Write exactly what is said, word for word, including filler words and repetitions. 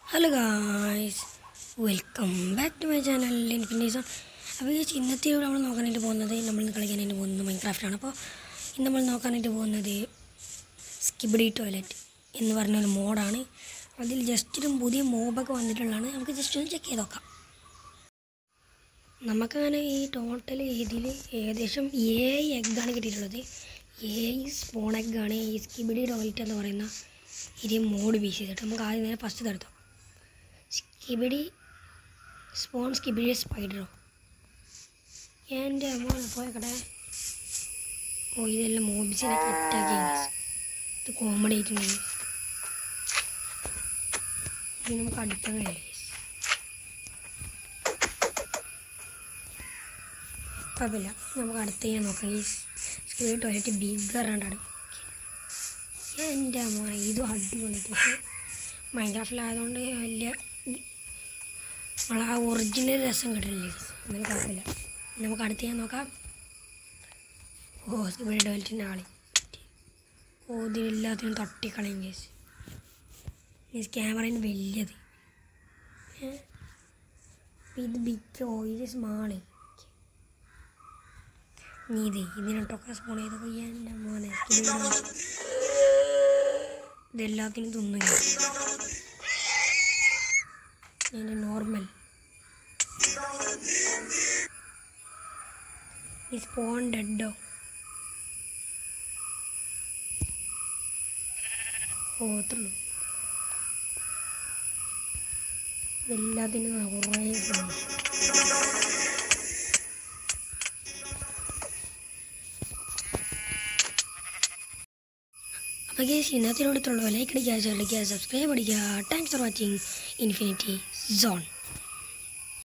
Hello guys, welcome back to my channel Infinity Zone. അപ്പോൾ ഈ ഇന്നത്തെ നമ്മൾ നോക്കാനായിട്ട് പോകുന്നത് നമ്മൾ കളിക്കാനായിട്ട് പോകുന്നത് മൈൻക്രാഫ്റ്റാണ്. അപ്പോൾ ഇന്ന് നമ്മൾ നോക്കാനായിട്ട് പോകുന്നത് സ്കിബിഡി ടോയ്ലറ്റ് എന്ന് പറഞ്ഞൊരു മോഡാണ്. അതിൽ ജസ്റ്റ് ഒരു പുതിയ മോബൊക്കെ വന്നിട്ടുള്ളതാണ്. നമുക്ക് ജസ്റ്റ് ഒന്ന് ചെക്ക് ചെയ്ത് നോക്കാം. നമുക്കങ്ങനെ ഈ ടോട്ടൽ ഇതിൽ ഏകദേശം ഏഴ് എഗ്ഗാണ് കിട്ടിയിട്ടുള്ളത്. ഏഴ് സ്പോൺ എഗ്ഗാണ് ഈ സ്കിബിഡി ടോയ്ലറ്റ് എന്ന് പറയുന്ന ഇത് മോഡ് ബേസ് ചെയ്തിട്ട്. നമുക്ക് ആദ്യം നേരെ ഫസ്റ്റ് തടുത്തു സ്കിബിഡി സ്പോൺ സ്കിബിഡി സ്പൈഡറോ എൻ്റെ അമ്മ പോയക്കട്ടെ. ഓ ഇതെല്ലാം മോബിസിനൊക്കെ അറ്റാക്ക് ചെയ്യുന്നത് ഇത് കോമഡി ആയിട്ടുണ്ടെങ്കിൽ ഇത് നമുക്ക് അടുത്തങ്ങനെ കുഴപ്പമില്ല. നമുക്ക് അടുത്ത് ചെയ്യാൻ നോക്കാം. ഈ സ്കിബിഡി ടോയ്ലറ്റ് ബിഗറാണ്ടാണ്. എൻ്റെ മോനെ ഇതും അടിപൊളിയായിട്ട് പക്ഷേ മൈൻക്രാഫ്റ്റിലായതുകൊണ്ട് വലിയ നമ്മൾ ആ ഒറിജിനൽ രസം കിട്ടില്ല. എന്നാലും കുഴപ്പമില്ല. നമുക്ക് അടുത്ത് ചെയ്യാൻ നോക്കാം. ഓ സ്കിബിഡി ടോയ്ലറ്റിൻ്റെ ആളി ഓ ഇതിനെല്ലാത്തിനും തട്ടിക്കളയും കേസ്. ഈ ക്യാമറേൻ്റെ വലിയത് ഇത് ബിഗ് ഓ ഇത് സ്മാള് നീ ഇത് ഇതിനോട്ടൊക്കെ സ്പോൺ ചെയ്തൊക്കെ എൻ്റെ മോനെ ഇതെല്ലാത്തിനും തിന്നുക. അതിൻ്റെ നോർമൽ ഈ സ്പോൺ ഡെഡോ ഓ അത്രയുള്ളൂ. എല്ലാത്തിനും കുറേ അപ്പോൾ ഗൈസ് ഇന്നത്തിനോടത്തുള്ളൂ. ലൈക്ക് അടിക്കുക, ഷെയർ അടിക്കുക, സബ്സ്ക്രൈബ് അടിക്കുക. Thanks for watching Infinity zone.